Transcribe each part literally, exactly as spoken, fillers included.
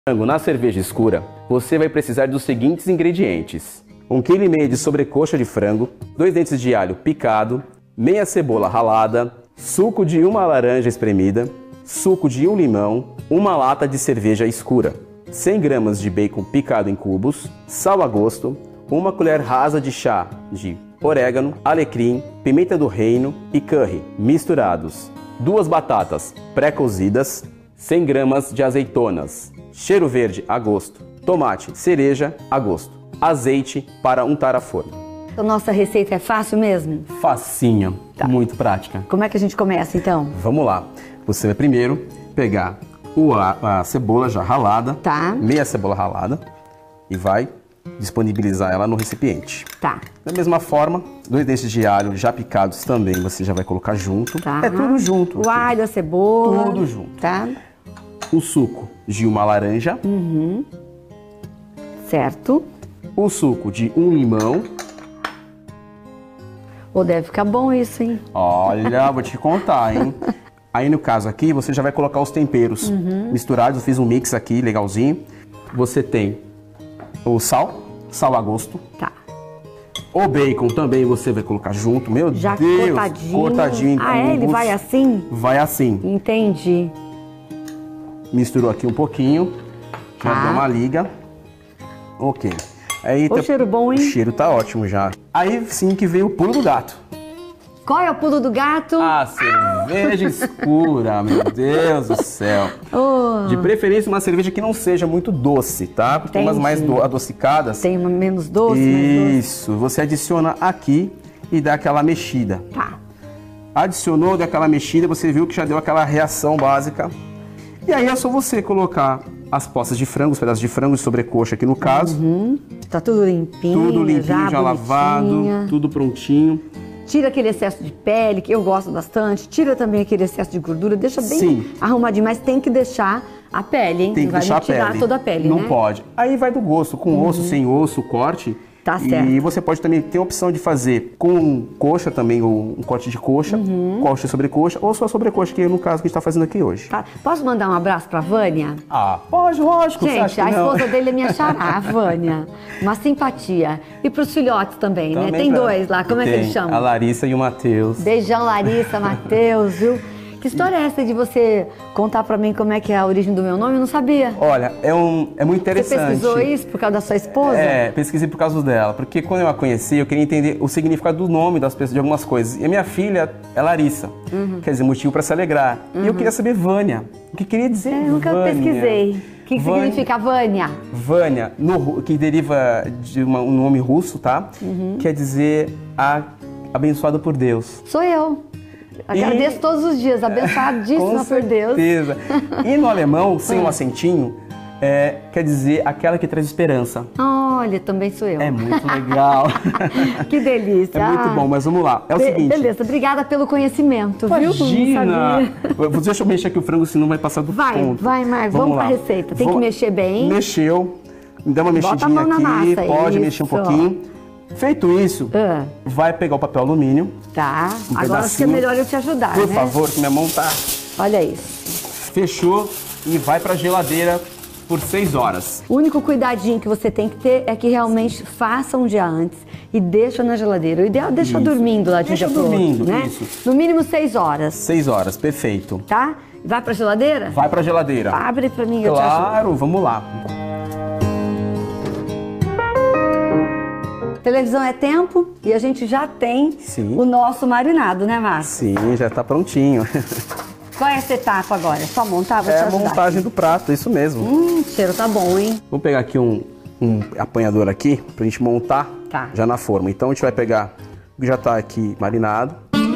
Na cerveja escura, você vai precisar dos seguintes ingredientes: um vírgula cinco quilo de sobrecoxa de frango, dois dentes de alho picado, meia cebola ralada, suco de uma laranja espremida, suco de um limão, uma lata de cerveja escura, cem gramas de bacon picado em cubos, sal a gosto, uma colher rasa de chá de orégano, alecrim, pimenta do reino e curry misturados, duas batatas pré-cozidas, cem gramas de azeitonas, cheiro verde a gosto, tomate cereja a gosto, azeite para untar a forma. A nossa receita é fácil mesmo? Facinha, Tá. muito prática. Como é que a gente começa então? Vamos lá. Você vai primeiro pegar o, a, a cebola já ralada, Tá. meia cebola ralada, e vai disponibilizar ela no recipiente. Tá. Da mesma forma, dois dentes de alho já picados também você já vai colocar junto. Tá. É tudo junto. O alho, a cebola. Tudo junto. Tá. O suco de uma laranja. Uhum. Certo. O suco de um limão. Ou deve ficar bom isso, hein? Olha, vou te contar, hein? Aí no caso aqui, você já vai colocar os temperos Uhum. misturados. Eu fiz um mix aqui, legalzinho. Você tem o sal, sal a gosto. Tá. O bacon também você vai colocar junto. Meu Já Deus, cortadinho. cortadinho em Ah, é? Ele cubos. vai assim? Vai assim. Entendi. Misturou aqui um pouquinho. Já Tá. deu uma liga. Ok. Aí O cheiro bom, hein? O cheiro tá ótimo já. Aí sim que veio o pulo do gato. Qual é o pulo do gato? A cerveja escura, meu Deus do céu. Oh, De preferência uma cerveja que não seja muito doce, tá? Porque tem umas mais Entendi. do- adocicadas. tem uma menos doce, mais doce. Isso. Você adiciona aqui e dá aquela mexida. Tá. Adicionou, dá aquela mexida, você viu que já deu aquela reação básica. E aí é só você colocar as poças de frango, os pedaços de frango de sobrecoxa aqui no caso. Uhum. Tá tudo limpinho, Tudo limpinho, já, já, lavado, bonitinha. tudo prontinho. Tira aquele excesso de pele, que eu gosto bastante. Tira também aquele excesso de gordura. Deixa bem Sim. arrumadinho, mas tem que deixar a pele, hein? Tem Não que vai deixar me a tirar pele. toda a pele, Não né? pode. Aí vai do gosto, com osso, sem osso, o corte. Tá E certo. você pode também ter a opção de fazer com coxa também, ou um corte de coxa, Uhum. coxa e sobrecoxa, ou só sobrecoxa, que é no caso que a gente tá fazendo aqui hoje. Tá. Posso mandar um abraço pra Vânia? Ah, pode, lógico. você Gente, acha a que não? esposa dele é minha xará, a Vânia. Uma simpatia. E pros filhotes também, né? Também Tem pra- dois lá, como é que Tem, eles chamam? A Larissa e o Matheus. Beijão, Larissa, Matheus, viu? Que história é essa de você contar pra mim como é que é a origem do meu nome? Eu não sabia. Olha, é, um, é muito Você interessante. pesquisou isso por causa da sua esposa? É, pesquisei por causa dela, porque quando eu a conheci, eu queria entender o significado do nome das pessoas, de algumas coisas. E a minha filha é Larissa, quer dizer, motivo para se alegrar. E eu queria saber Vânia, o que queria dizer Eu nunca Vânia? pesquisei. O que, que Vânia- significa Vânia? Vânia, no ru- que deriva de uma- um nome russo, tá? Quer dizer a abençoada por Deus. Sou eu. Agradeço todos os dias, abençoadíssima Com por Deus. certeza. E no alemão, sem um acentinho, é, quer dizer aquela que traz esperança. Olha, também sou eu. É muito legal. Que delícia. É muito Ah, bom, mas vamos lá. É o be- seguinte. Beleza, obrigada pelo conhecimento, viu? Não Imagina! sabia. Deixa eu mexer aqui o frango, senão vai passar do Vai, ponto. vai, Mar, vamos pra receita. Tem que mexer bem. Mexeu. Me dá uma Bota a mexidinha mão na aqui. massa, Pode isso. mexer um pouquinho. Feito isso, Ah, vai pegar o papel alumínio. tá. Um Agora acho que é pedacinho. melhor eu te ajudar, Por né? favor, que minha mão tá... Olha isso. Fechou e vai pra geladeira por seis horas. O único cuidadinho que você tem que ter é que realmente faça um dia antes e deixa na geladeira. O ideal é deixar Isso. dormindo lá de um Deixa dia pro outro, dormindo, né? isso. No mínimo seis horas, Seis horas, perfeito. tá? Vai pra geladeira? Vai pra geladeira. Abre pra mim, eu te ajudo. Claro, vamos lá. Televisão é tempo e a gente já tem Sim. o nosso marinado, né, Márcio? Sim, já tá prontinho. Qual é essa etapa agora? É só montar? Vou te É a ajudar. montagem do prato, isso mesmo. Hum, o cheiro tá bom, hein? Vamos pegar aqui um, um apanhador aqui pra gente montar Tá. já na forma. Então a gente vai pegar o que já tá aqui marinado.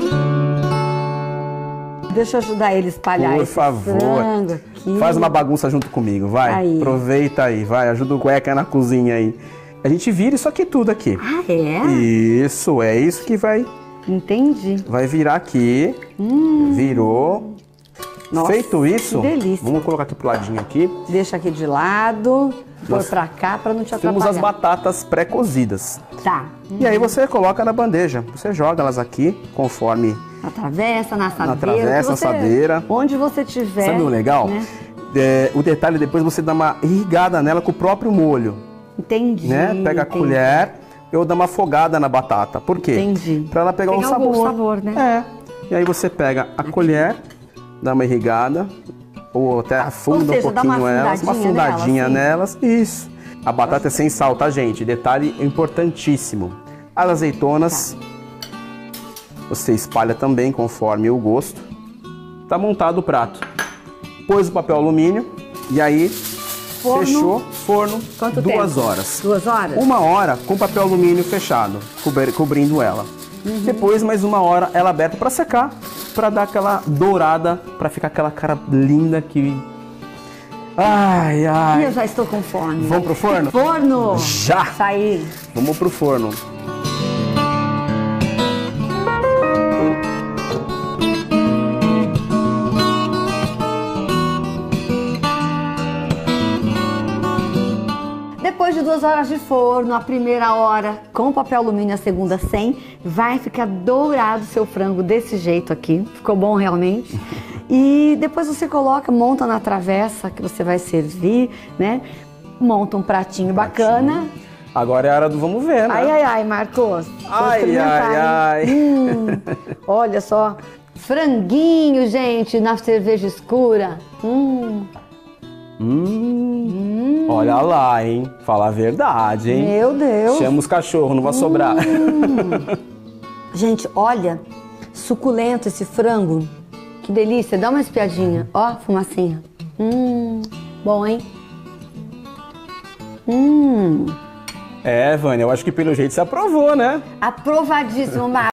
Deixa eu ajudar ele a espalhar Por esse favor. frango aqui. Faz uma bagunça junto comigo, vai. Aí. Aproveita aí, vai. Ajuda o cueca na cozinha aí. A gente vira isso aqui tudo aqui. Ah, é? Isso, é isso que vai, Entendi. vai virar aqui. Virou. Nossa, Feito isso, que delícia. vamos colocar aqui pro ladinho aqui. Deixa aqui de lado, põe Nós pra cá pra não te Temos atrapalhar. as batatas pré-cozidas. Tá. E aí você coloca na bandeja. Você joga elas aqui conforme... Na travessa, na assadeira. travessa, que você- assadeira. Onde você tiver. Sabe o legal? né? É, o detalhe é depois você dá uma irrigada nela com o próprio molho. Entendi. Né? Pega a entendi. colher, eu dou uma afogada na batata. Por quê? Entendi. Pra ela pegar, Pegar um sabor. o sabor, né? É. E aí você pega a colher, dá uma irrigada, ou até afunda seja, um dá uma pouquinho elas, uma afundadinha fundadinha nela, nelas. Isso. A batata é sem sal, tá, gente? Detalhe importantíssimo. As azeitonas, você espalha também conforme o gosto. Tá montado o prato. Pôs o papel alumínio e aí Forno. fechou, forno, Quanto duas tempo? horas. Duas horas? Uma hora com papel alumínio fechado, cobri- cobrindo ela. Uhum. Depois, mais uma hora, ela aberta para secar, para dar aquela dourada, para ficar aquela cara linda que... Ai, E ai. eu já estou com fome. Vamos pro forno? Forno! Já! Sair. Vamos pro forno. Depois de duas horas de forno, a primeira hora com papel alumínio, a segunda sem, vai ficar dourado o seu frango desse jeito aqui. Ficou bom realmente. E depois você coloca, monta na travessa que você vai servir, né? Monta um pratinho, bacana. Agora é a hora do vamos ver, né? Ai, ai, ai, Marcos. Vou Ai, experimentar, ai, hein? ai. Hum, olha só. Franguinho, gente, na cerveja escura. Hum. Hum, olha lá, hein? Fala a verdade, hein? Meu Deus. Chama os cachorros, não vai sobrar. Gente, olha, suculento esse frango. Que delícia, dá uma espiadinha. Ó, fumacinha. Hum, bom, hein? Hum, É, Vânia, eu acho que pelo jeito você aprovou, né? aprovadíssimo, Marcos.